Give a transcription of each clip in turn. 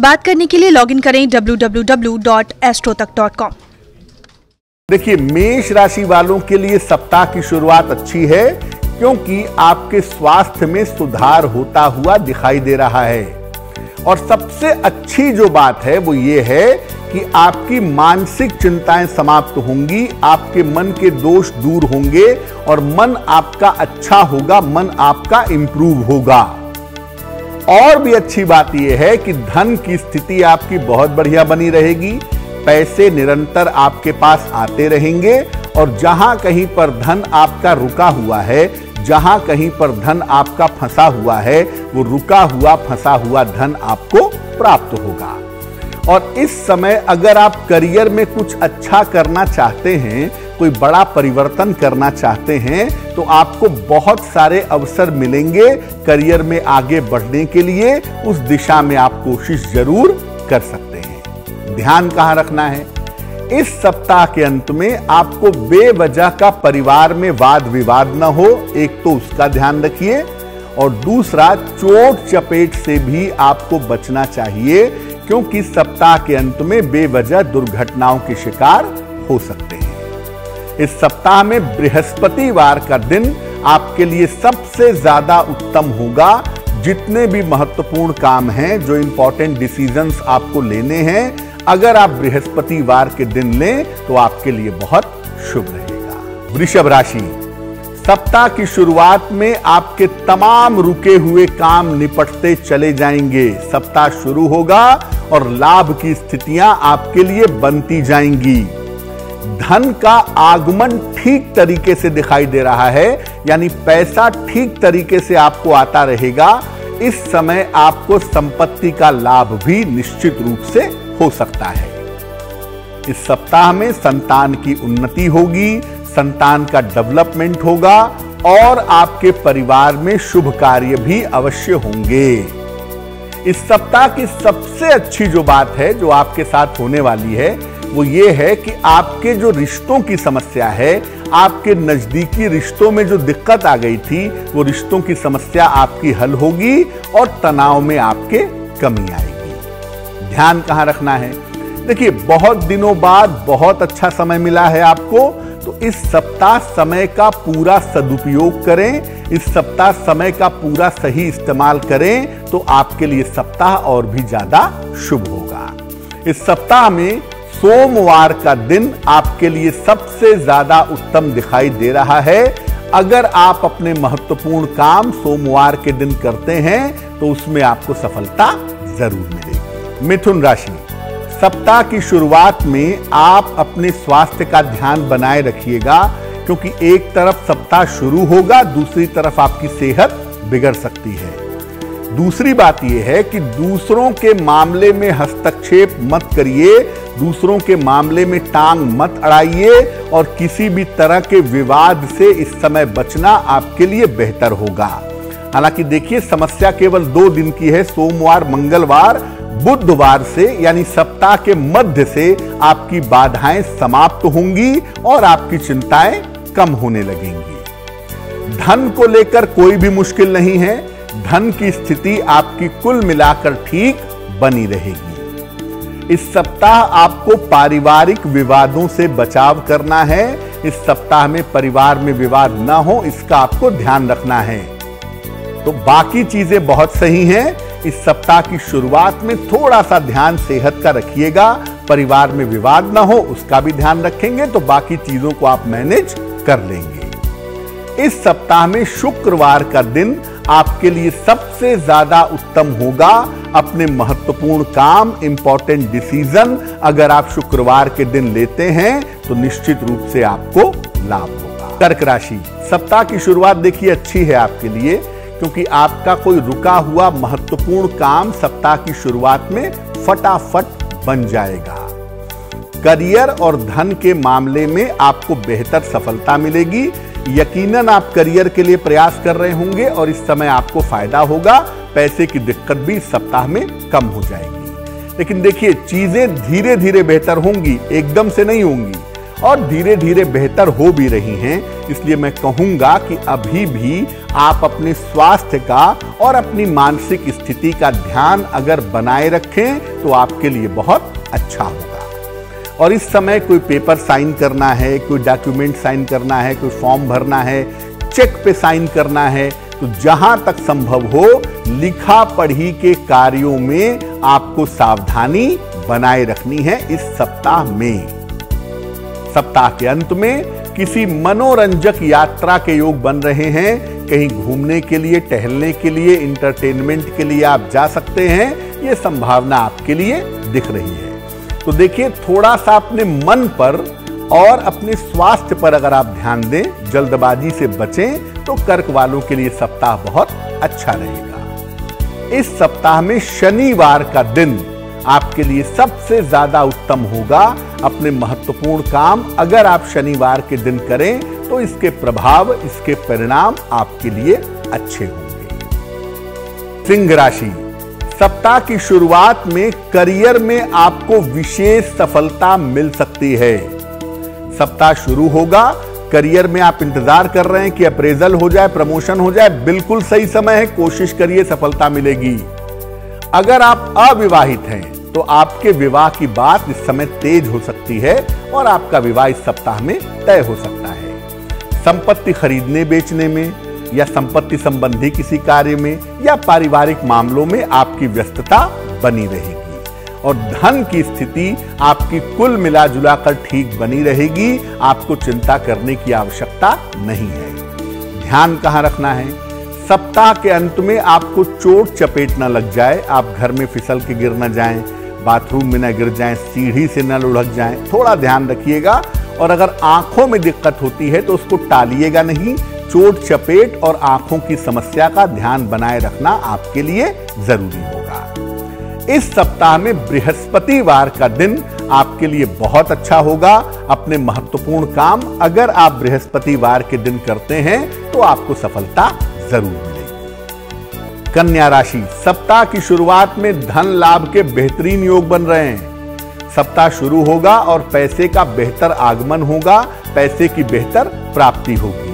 बात करने के लिए लॉगिन करें www.astrotak.com। देखिए, मेष राशि वालों के लिए सप्ताह की शुरुआत अच्छी है क्योंकि आपके स्वास्थ्य में सुधार होता हुआ दिखाई दे रहा है। और सबसे अच्छी जो बात है वो ये है कि आपकी मानसिक चिंताएं समाप्त होंगी, आपके मन के दोष दूर होंगे और मन आपका अच्छा होगा, मन आपका इंप्रूव होगा। और भी अच्छी बात यह है कि धन की स्थिति आपकी बहुत बढ़िया बनी रहेगी, पैसे निरंतर आपके पास आते रहेंगे और जहां कहीं पर धन आपका रुका हुआ है, जहां कहीं पर धन आपका फंसा हुआ है, वो रुका हुआ फंसा हुआ धन आपको प्राप्त होगा। और इस समय अगर आप करियर में कुछ अच्छा करना चाहते हैं, कोई बड़ा परिवर्तन करना चाहते हैं, तो आपको बहुत सारे अवसर मिलेंगे करियर में आगे बढ़ने के लिए। उस दिशा में आप कोशिश जरूर कर सकते हैं। ध्यान कहां रखना है, इस सप्ताह के अंत में आपको बेवजह का परिवार में वाद विवाद न हो, एक तो उसका ध्यान रखिए, और दूसरा चोट चपेट से भी आपको बचना चाहिए क्योंकि सप्ताह के अंत में बेवजह दुर्घटनाओं के शिकार हो सकते हैं। इस सप्ताह में बृहस्पतिवार का दिन आपके लिए सबसे ज्यादा उत्तम होगा। जितने भी महत्वपूर्ण काम हैं, जो इंपॉर्टेंट डिसीजंस आपको लेने हैं, अगर आप बृहस्पतिवार के दिन लें तो आपके लिए बहुत शुभ रहेगा। वृषभ राशि, सप्ताह की शुरुआत में आपके तमाम रुके हुए काम निपटते चले जाएंगे। सप्ताह शुरू होगा और लाभ की स्थितियां आपके लिए बनती जाएंगी। धन का आगमन ठीक तरीके से दिखाई दे रहा है, यानी पैसा ठीक तरीके से आपको आता रहेगा। इस समय आपको संपत्ति का लाभ भी निश्चित रूप से हो सकता है। इस सप्ताह में संतान की उन्नति होगी, संतान का डेवलपमेंट होगा और आपके परिवार में शुभ कार्य भी अवश्य होंगे। इस सप्ताह की सबसे अच्छी जो बात है जो आपके साथ होने वाली है वो ये है कि आपके जो रिश्तों की समस्या है, आपके नजदीकी रिश्तों में जो दिक्कत आ गई थी, वो रिश्तों की समस्या आपकी हल होगी और तनाव में आपके कमी आएगी। ध्यान कहां रखना है, देखिए, बहुत दिनों बाद बहुत अच्छा समय मिला है आपको, तो इस सप्ताह समय का पूरा सदुपयोग करें। इस सप्ताह समय का पूरा सही इस्तेमाल करें तो आपके लिए सप्ताह और भी ज्यादा शुभ होगा। इस सप्ताह में सोमवार का दिन आपके लिए सबसे ज्यादा उत्तम दिखाई दे रहा है। अगर आप अपने महत्वपूर्ण काम सोमवार के दिन करते हैं तो उसमें आपको सफलता जरूर मिलेगी। मिथुन राशि, सप्ताह की शुरुआत में आप अपने स्वास्थ्य का ध्यान बनाए रखिएगा क्योंकि एक तरफ सप्ताह शुरू होगा, दूसरी तरफ आपकी सेहत बिगड़ सकती है। दूसरी बात यह है कि दूसरों के मामले में हस्तक्षेप मत करिए, दूसरों के मामले में टांग मत अड़ाइए और किसी भी तरह के विवाद से इस समय बचना आपके लिए बेहतर होगा। हालांकि देखिए, समस्या केवल 2 दिन की है, सोमवार, मंगलवार, बुधवार से यानी सप्ताह के मध्य से आपकी बाधाएं समाप्त होंगी और आपकी चिंताएं कम होने लगेंगी। धन को लेकर कोई भी मुश्किल नहीं है, धन की स्थिति आपकी कुल मिलाकर ठीक बनी रहेगी। इस सप्ताह आपको पारिवारिक विवादों से बचाव करना है। इस सप्ताह में परिवार में विवाद ना हो, इसका आपको ध्यान रखना है। तो बाकी चीजें बहुत सही हैं। इस सप्ताह की शुरुआत में थोड़ा सा ध्यान सेहत का रखिएगा, परिवार में विवाद ना हो उसका भी ध्यान रखेंगे तो बाकी चीजों को आप मैनेज कर लेंगे। इस सप्ताह में शुक्रवार का दिन आपके लिए सबसे ज्यादा उत्तम होगा। अपने महत्वपूर्ण काम, इंपॉर्टेंट डिसीजन अगर आप शुक्रवार के दिन लेते हैं तो निश्चित रूप से आपको लाभ होगा। कर्क राशि, सप्ताह की शुरुआत देखिए अच्छी है आपके लिए क्योंकि आपका कोई रुका हुआ महत्वपूर्ण काम सप्ताह की शुरुआत में फटाफट बन जाएगा। करियर और धन के मामले में आपको बेहतर सफलता मिलेगी। यकीनन आप करियर के लिए प्रयास कर रहे होंगे और इस समय आपको फायदा होगा। पैसे की दिक्कत भी इस सप्ताह में कम हो जाएगी। लेकिन देखिए, चीजें धीरे धीरे बेहतर होंगी, एकदम से नहीं होंगी। और धीरे धीरे बेहतर हो भी रही हैं। इसलिए मैं कहूंगा कि अभी भी आप अपने स्वास्थ्य का और अपनी मानसिक स्थिति का ध्यान अगर बनाए रखें तो आपके लिए बहुत अच्छा होगा। और इस समय कोई पेपर साइन करना है, कोई डॉक्यूमेंट साइन करना है, कोई फॉर्म भरना है, चेक पे साइन करना है, तो जहां तक संभव हो लिखा पढ़ी के कार्यों में आपको सावधानी बनाए रखनी है। इस सप्ताह में, सप्ताह के अंत में किसी मनोरंजक यात्रा के योग बन रहे हैं। कहीं घूमने के लिए, टहलने के लिए, इंटरटेनमेंट के लिए आप जा सकते हैं। यह संभावना आपके लिए दिख रही है। तो देखिए, थोड़ा सा अपने मन पर और अपने स्वास्थ्य पर अगर आप ध्यान दें, जल्दबाजी से बचें, तो कर्क वालों के लिए सप्ताह बहुत अच्छा रहेगा। इस सप्ताह में शनिवार का दिन आपके लिए सबसे ज्यादा उत्तम होगा। अपने महत्वपूर्ण काम अगर आप शनिवार के दिन करें तो इसके प्रभाव, इसके परिणाम आपके लिए अच्छे होंगे। सिंह राशि, सप्ताह की शुरुआत में करियर में आपको विशेष सफलता मिल सकती है। सप्ताह शुरू होगा, करियर में आप इंतजार कर रहे हैं कि अप्रेजल हो जाए, प्रमोशन हो जाए, बिल्कुल सही समय है, कोशिश करिए, सफलता मिलेगी। अगर आप अविवाहित हैं तो आपके विवाह की बात इस समय तेज हो सकती है और आपका विवाह इस सप्ताह में तय हो सकता है। संपत्ति खरीदने बेचने में या संपत्ति संबंधी किसी कार्य में या पारिवारिक मामलों में आपकी व्यस्तता बनी रहेगी और धन की स्थिति आपकी कुल मिलाजुला कर ठीक बनी रहेगी। आपको चिंता करने की आवश्यकता नहीं है। ध्यान कहां रखना है? सप्ताह के अंत में आपको चोट चपेट न लग जाए, आप घर में फिसल के गिर न जाएं, बाथरूम में न गिर जाएं, सीढ़ी से न लुढ़क जाएं, थोड़ा ध्यान रखिएगा। और अगर आंखों में दिक्कत होती है तो उसको टालिएगा नहीं। चोट चपेट और आंखों की समस्या का ध्यान बनाए रखना आपके लिए जरूरी होगा। इस सप्ताह में बृहस्पतिवार का दिन आपके लिए बहुत अच्छा होगा। अपने महत्वपूर्ण काम अगर आप बृहस्पतिवार के दिन करते हैं तो आपको सफलता जरूर मिलेगी। कन्या राशि, सप्ताह की शुरुआत में धन लाभ के बेहतरीन योग बन रहे हैं। सप्ताह शुरू होगा और पैसे का बेहतर आगमन होगा, पैसे की बेहतर प्राप्ति होगी।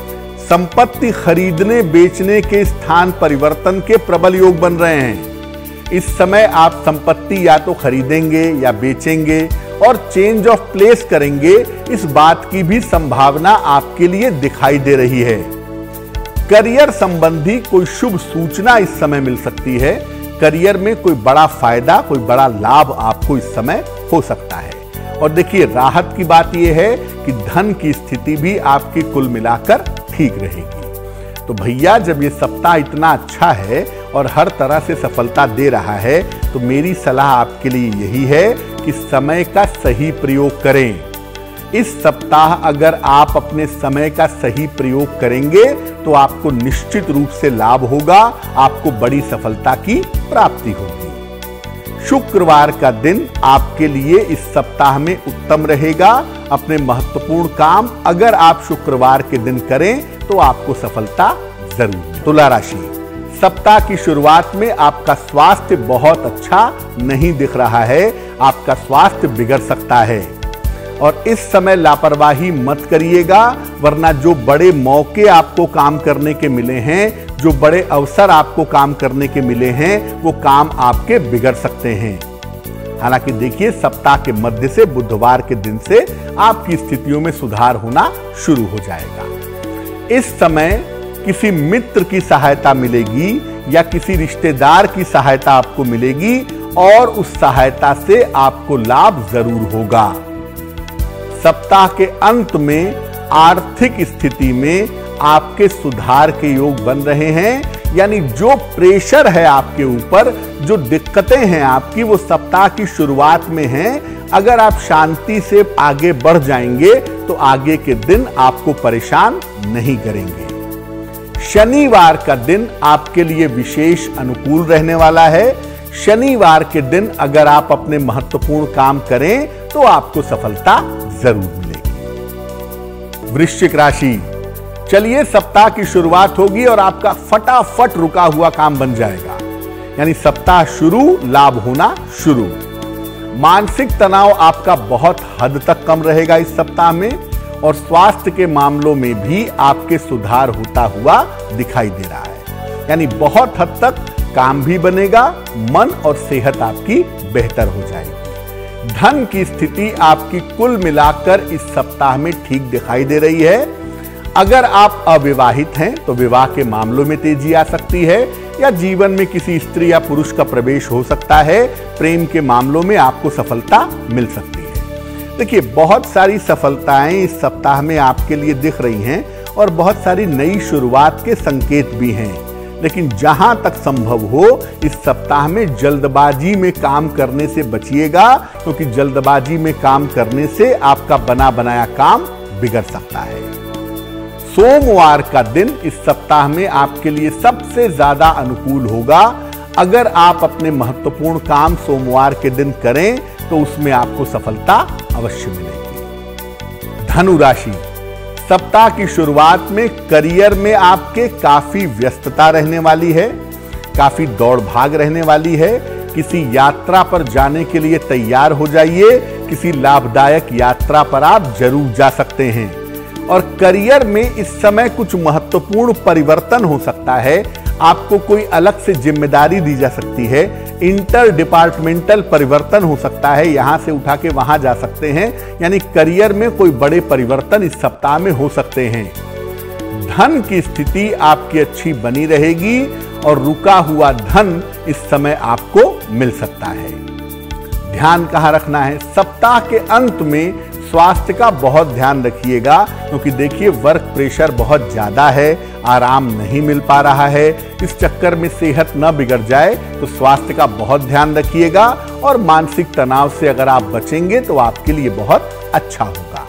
संपत्ति खरीदने बेचने के स्थान परिवर्तन के प्रबल योग बन रहे हैं। इस समय आप संपत्ति या तो खरीदेंगे या बेचेंगे और चेंज ऑफ प्लेस करेंगे, इस बात की भी संभावना आपके लिए दिखाई दे रही है। करियर संबंधी कोई शुभ सूचना इस समय मिल सकती है। करियर में कोई बड़ा फायदा, कोई बड़ा लाभ आपको इस समय हो सकता है। और देखिए, राहत की बात यह है कि धन की स्थिति भी आपकी कुल मिलाकर ठीक रहेगी। तो भैया, जब ये सप्ताह इतना अच्छा है और हर तरह से सफलता दे रहा है, तो मेरी सलाह आपके लिए यही है कि समय का सही प्रयोग करें। इस सप्ताह अगर आप अपने समय का सही प्रयोग करेंगे तो आपको निश्चित रूप से लाभ होगा, आपको बड़ी सफलता की प्राप्ति होगी। शुक्रवार का दिन आपके लिए इस सप्ताह में उत्तम रहेगा। अपने महत्वपूर्ण काम अगर आप शुक्रवार के दिन करें तो आपको सफलता जरूर मिलेगी। तुला राशि, सप्ताह की शुरुआत में आपका स्वास्थ्य बहुत अच्छा नहीं दिख रहा है, आपका स्वास्थ्य बिगड़ सकता है और इस समय लापरवाही मत करिएगा, वरना जो बड़े मौके आपको काम करने के मिले हैं, जो बड़े अवसर आपको काम करने के मिले हैं, वो काम आपके बिगड़ सकते हैं। हालांकि देखिए, सप्ताह के मध्य से बुधवार के दिन से आपकी स्थितियों में सुधार होना शुरू हो जाएगा। इस समय किसी मित्र की सहायता मिलेगी या किसी रिश्तेदार की सहायता आपको मिलेगी और उस सहायता से आपको लाभ जरूर होगा। सप्ताह के अंत में आर्थिक स्थिति में आपके सुधार के योग बन रहे हैं, यानी जो प्रेशर है आपके ऊपर, जो दिक्कतें हैं आपकी, वो सप्ताह की शुरुआत में हैं। अगर आप शांति से आगे बढ़ जाएंगे तो आगे के दिन आपको परेशान नहीं करेंगे। शनिवार का दिन आपके लिए विशेष अनुकूल रहने वाला है। शनिवार के दिन अगर आप अपने महत्वपूर्ण काम करें तो आपको सफलता जरूर मिलेगी। वृश्चिक राशि, चलिए, सप्ताह की शुरुआत होगी और आपका फटाफट रुका हुआ काम बन जाएगा, यानी सप्ताह शुरू, लाभ होना शुरू। मानसिक तनाव आपका बहुत हद तक कम रहेगा इस सप्ताह में, और स्वास्थ्य के मामलों में भी आपके सुधार होता हुआ दिखाई दे रहा है। यानी बहुत हद तक काम भी बनेगा, मन और सेहत आपकी बेहतर हो जाएगी। धन की स्थिति आपकी कुल मिलाकर इस सप्ताह में ठीक दिखाई दे रही है। अगर आप अविवाहित हैं तो विवाह के मामलों में तेजी आ सकती है, या जीवन में किसी स्त्री या पुरुष का प्रवेश हो सकता है। प्रेम के मामलों में आपको सफलता मिल सकती है। देखिए, बहुत सारी सफलताएं इस सप्ताह में आपके लिए दिख रही हैं और बहुत सारी नई शुरुआत के संकेत भी हैं। लेकिन जहां तक संभव हो इस सप्ताह में जल्दबाजी में काम करने से बचिएगा, क्योंकि जल्दबाजी में काम करने से आपका बना बनाया काम बिगड़ सकता है। सोमवार का दिन इस सप्ताह में आपके लिए सबसे ज्यादा अनुकूल होगा। अगर आप अपने महत्वपूर्ण काम सोमवार के दिन करें तो उसमें आपको सफलता अवश्य मिलेगी। धनु राशि, सप्ताह की शुरुआत में करियर में आपके काफी व्यस्तता रहने वाली है, काफी दौड़ भाग रहने वाली है। किसी यात्रा पर जाने के लिए तैयार हो जाइए। किसी लाभदायक यात्रा पर आप जरूर जा सकते हैं। और करियर में इस समय कुछ महत्वपूर्ण परिवर्तन हो सकता है। आपको कोई अलग से जिम्मेदारी दी जा सकती है। इंटर डिपार्टमेंटल परिवर्तन हो सकता है, यहां से उठा के वहां जा सकते हैं। यानी करियर में कोई बड़े परिवर्तन इस सप्ताह में हो सकते हैं। धन की स्थिति आपकी अच्छी बनी रहेगी और रुका हुआ धन इस समय आपको मिल सकता है। ध्यान कहां रखना है? सप्ताह के अंत में स्वास्थ्य का बहुत ध्यान रखिएगा, क्योंकि देखिए वर्क प्रेशर बहुत ज्यादा है, आराम नहीं मिल पा रहा है। इस चक्कर में सेहत न बिगड़ जाए तो स्वास्थ्य का बहुत ध्यान रखिएगा। और मानसिक तनाव से अगर आप बचेंगे तो आपके लिए बहुत अच्छा होगा।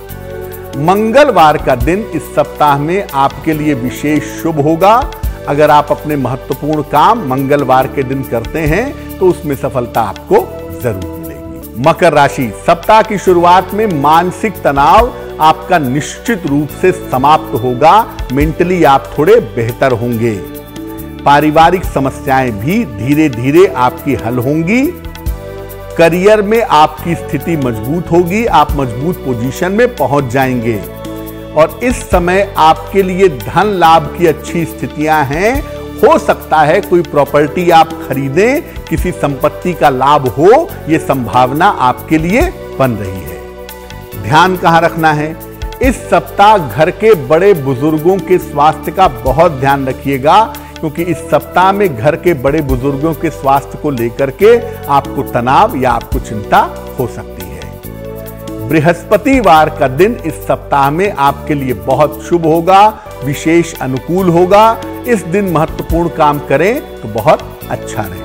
मंगलवार का दिन इस सप्ताह में आपके लिए विशेष शुभ होगा। अगर आप अपने महत्वपूर्ण काम मंगलवार के दिन करते हैं तो उसमें सफलता आपको जरूर मिलेगी। मकर राशि, सप्ताह की शुरुआत में मानसिक तनाव आपका निश्चित रूप से समाप्त होगा। मेंटली आप थोड़े बेहतर होंगे। पारिवारिक समस्याएं भी धीरे धीरे आपकी हल होंगी। करियर में आपकी स्थिति मजबूत होगी, आप मजबूत पोजीशन में पहुंच जाएंगे। और इस समय आपके लिए धन लाभ की अच्छी स्थितियां हैं। हो सकता है कोई प्रॉपर्टी आप खरीदें, किसी संपत्ति का लाभ हो, यह संभावना आपके लिए बन रही है। ध्यान कहां रखना है? इस सप्ताह घर के बड़े बुजुर्गों के स्वास्थ्य का बहुत ध्यान रखिएगा, क्योंकि इस सप्ताह में घर के बड़े बुजुर्गों के स्वास्थ्य को लेकर के आपको तनाव या आपको चिंता हो सकती है। बृहस्पतिवार का दिन इस सप्ताह में आपके लिए बहुत शुभ होगा, विशेष अनुकूल होगा। इस दिन महत्वपूर्ण काम करें तो बहुत अच्छा रहेगा।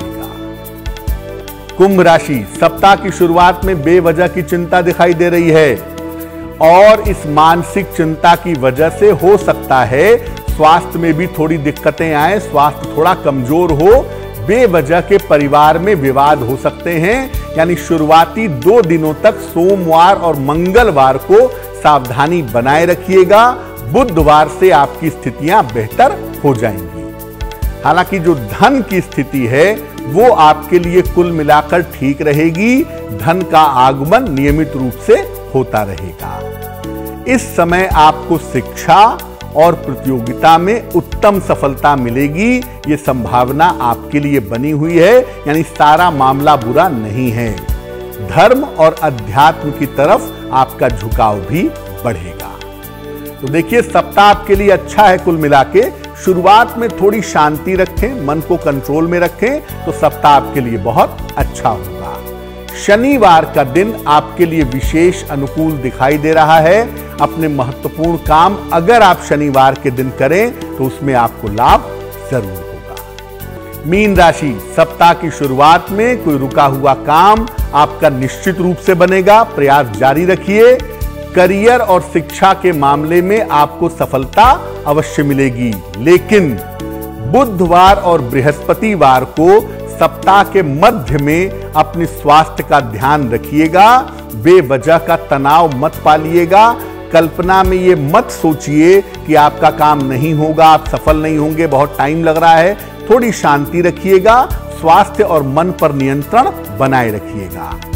कुंभ राशि, सप्ताह की शुरुआत में बेवजह की चिंता दिखाई दे रही है, और इस मानसिक चिंता की वजह से हो सकता है स्वास्थ्य में भी थोड़ी दिक्कतें आए, स्वास्थ्य थोड़ा कमजोर हो। बेवजह के परिवार में विवाद हो सकते हैं। यानी शुरुआती 2 दिनों तक सोमवार और मंगलवार को सावधानी बनाए रखिएगा। बुधवार से आपकी स्थितियां बेहतर हो जाएंगी। हालांकि जो धन की स्थिति है वो आपके लिए कुल मिलाकर ठीक रहेगी। धन का आगमन नियमित रूप से होता रहेगा। इस समय आपको शिक्षा और प्रतियोगिता में उत्तम सफलता मिलेगी। ये संभावना आपके लिए बनी हुई है, यानी सारा मामला बुरा नहीं है। धर्म और अध्यात्म की तरफ आपका झुकाव भी बढ़ेगा। तो देखिए, सप्ताह आपके लिए अच्छा है। कुल मिला के शुरुआत में थोड़ी शांति रखें, मन को कंट्रोल में रखें, तो सप्ताह आपके लिए बहुत अच्छा होगा। शनिवार का दिन आपके लिए विशेष अनुकूल दिखाई दे रहा है। अपने महत्वपूर्ण काम अगर आप शनिवार के दिन करें तो उसमें आपको लाभ जरूर होगा। मीन राशि, सप्ताह की शुरुआत में कोई रुका हुआ काम आपका निश्चित रूप से बनेगा। प्रयास जारी रखिए। करियर और शिक्षा के मामले में आपको सफलता अवश्य मिलेगी, लेकिन बुधवार और बृहस्पतिवार को सप्ताह के मध्य में अपने स्वास्थ्य का ध्यान रखिएगा। बेवजह का तनाव मत पालिएगा। कल्पना में ये मत सोचिए कि आपका काम नहीं होगा, आप सफल नहीं होंगे, बहुत टाइम लग रहा है। थोड़ी शांति रखिएगा। स्वास्थ्य और मन पर नियंत्रण बनाए रखिएगा।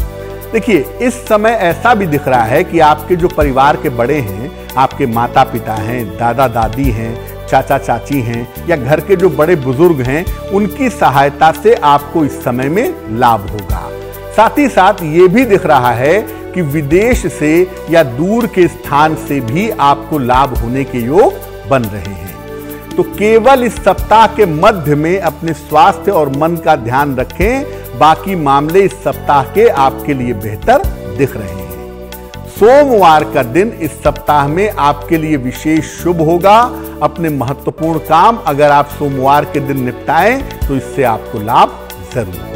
देखिए, इस समय ऐसा भी दिख रहा है कि आपके जो परिवार के बड़े हैं, आपके माता पिता हैं, दादा दादी हैं, चाचा चाची हैं या घर के जो बड़े बुजुर्ग हैं, उनकी सहायता से आपको इस समय में लाभ होगा। साथ ही साथ ये भी दिख रहा है कि विदेश से या दूर के स्थान से भी आपको लाभ होने के योग बन रहे हैं। तो केवल इस सप्ताह के मध्य में अपने स्वास्थ्य और मन का ध्यान रखें, बाकी मामले इस सप्ताह के आपके लिए बेहतर दिख रहे हैं। सोमवार का दिन इस सप्ताह में आपके लिए विशेष शुभ होगा। अपने महत्वपूर्ण काम अगर आप सोमवार के दिन निपटाएं तो इससे आपको लाभ जरूर